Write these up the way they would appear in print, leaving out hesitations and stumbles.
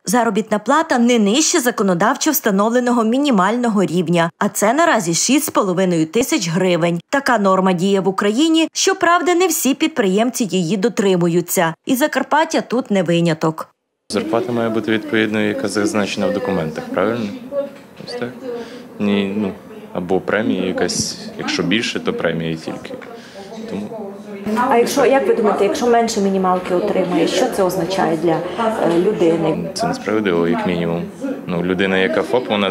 Заробітна плата не нижче законодавчо встановленого мінімального рівня, а це наразі 6,5 тисяч гривень. Така норма діє в Україні, щоправда, не всі підприємці її дотримуються. І Закарпаття тут не виняток. Зарплата має бути відповідною, яка зазначена в документах, правильно? Ось так. Ні, або премія якась, якщо більше, то премія тільки. Тому... А як ви думаєте, якщо менше мінімалки отримує, що це означає для людини? Це несправедливо, як мінімум. Людина, яка ФОП, вона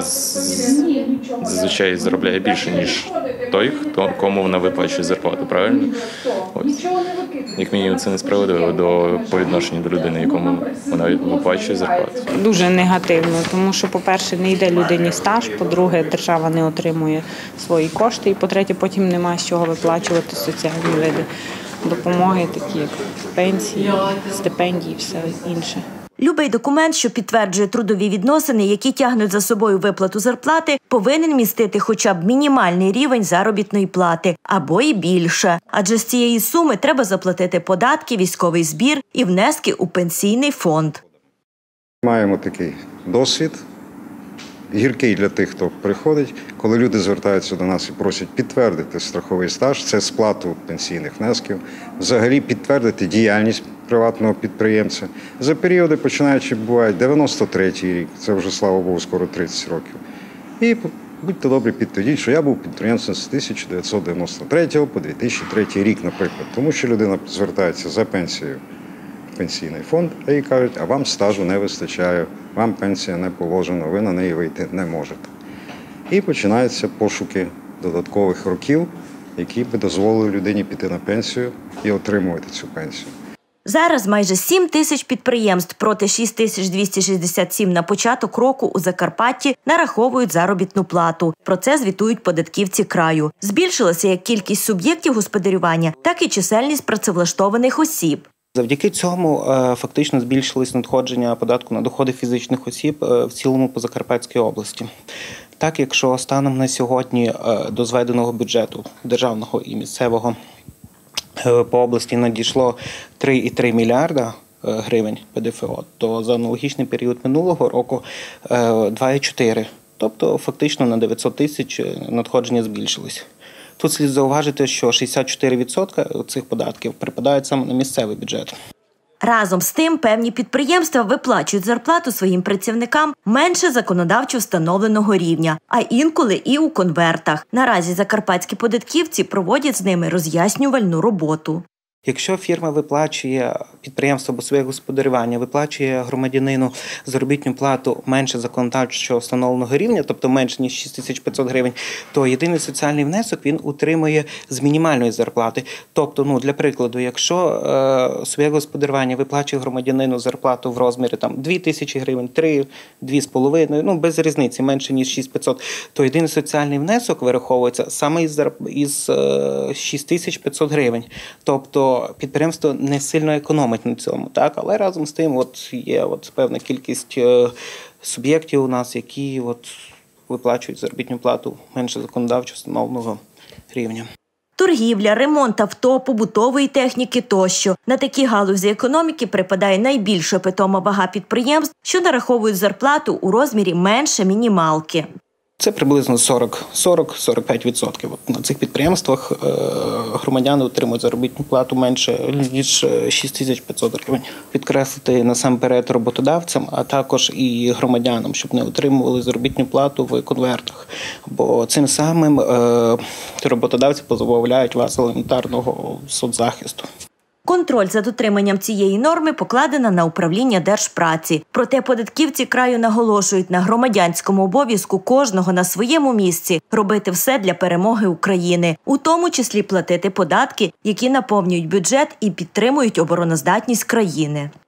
зазвичай заробляє більше, ніж той, кому вона виплачує зарплату, правильно? Ось. Як мінімум, це несправедливо по відношенню до людини, якому вона виплачує зарплату. Дуже негативно, тому що, по-перше, не йде людині стаж, по-друге, держава не отримує свої кошти, і, по-третє, потім немає з чого виплачувати соціальні види допомоги, такі як пенсії, стипендії і все інше. Любий документ, що підтверджує трудові відносини, які тягнуть за собою виплату зарплати, повинен містити хоча б мінімальний рівень заробітної плати, або і більше. Адже з цієї суми треба заплатити податки, військовий збір і внески у пенсійний фонд. Маємо такий досвід, гіркий для тих, хто приходить, коли люди звертаються до нас і просять підтвердити страховий стаж, це сплату пенсійних внесків, взагалі підтвердити діяльність приватного підприємця. За періоди, починаючи, бувають 93-й рік, це вже, слава Богу, скоро 30 років. І будьте добрі, підтвердіть, що я був підприємцем з 1993 по 2003 рік, наприклад. Тому що людина звертається за пенсією в пенсійний фонд, а їй кажуть, а вам стажу не вистачає, вам пенсія не положена, ви на неї вийти не можете. І починаються пошуки додаткових років, які би дозволили людині піти на пенсію і отримувати цю пенсію. Зараз майже 7 тисяч підприємств проти 6267 на початок року у Закарпатті нараховують заробітну плату. Про це звітують податківці краю. Збільшилася як кількість суб'єктів господарювання, так і чисельність працевлаштованих осіб. Завдяки цьому фактично збільшились надходження податку на доходи фізичних осіб в цілому по Закарпатській області. Так, якщо станом на сьогодні до зведеного бюджету державного і місцевого по області надійшло 3,3 мільярда гривень ПДФО, то за аналогічний період минулого року 2,4. Тобто фактично на 900 тисяч надходження збільшились. Тут слід зауважити, що 64% цих податків припадають саме на місцевий бюджет. Разом з тим, певні підприємства виплачують зарплату своїм працівникам менше законодавчо встановленого рівня, а інколи і у конвертах. Наразі закарпатські податківці проводять з ними роз'яснювальну роботу. Якщо фірма виплачує, підприємство або своє господарювання виплачує громадянину заробітну плату менше законодавчо встановленого рівня, тобто менше ніж 6500 гривень, то єдиний соціальний внесок він утримує з мінімальної зарплати. Тобто, для прикладу, якщо своє господарювання виплачує громадянину зарплату в розмірі 2000 гривень, 3, 2,5, без різниці, менше ніж 6500, то єдиний соціальний внесок вираховується саме із 6500 гривень. Тобто підприємство не сильно економить на цьому, так? Але разом з тим є певна кількість суб'єктів у нас, які виплачують заробітну плату менше законодавчо встановленого рівня. Торгівля, ремонт авто, побутової техніки тощо. На такі галузі економіки припадає найбільша питома вага підприємств, що нараховують зарплату у розмірі менше мінімалки. Це приблизно 40-45%. На цих підприємствах громадяни отримують заробітну плату менше, ніж 6500 гривень. Підкреслити насамперед роботодавцям, а також і громадянам, щоб не отримували заробітну плату в конвертах. Бо цим самим роботодавці позбавляють вас елементарного соцзахисту. Контроль за дотриманням цієї норми покладено на управління Держпраці. Проте податківці краю наголошують на громадянському обов'язку кожного на своєму місці робити все для перемоги України, у тому числі платити податки, які наповнюють бюджет і підтримують обороноздатність країни.